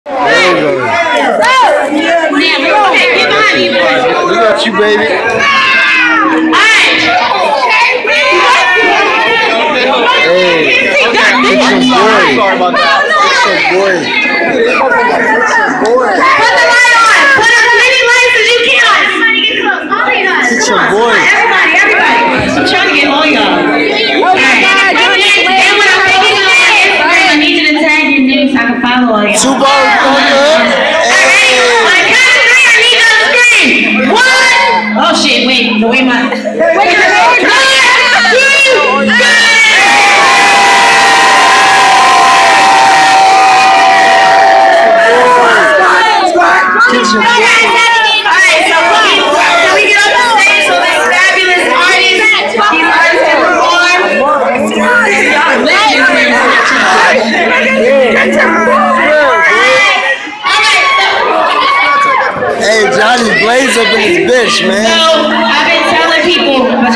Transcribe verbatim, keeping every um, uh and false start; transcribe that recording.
We got you, baby. Hey, kitchenboyz. Sorry about that. Kitchenboyz. Kitchenboyz. Put the light on. Put as many lights as you can. Kitchenboyz. Everybody, everybody. I'm trying to get all y'all. Alright. And when I take you to my Instagram, I need you to tag your name so I can follow all y'all. Two bottles going up. On the count of three, I need y'all to scream. One. Oh shit, wait. The way my. Wait, Hey, Jhonni Blaze up in this bitch, man. So, I've been telling people, but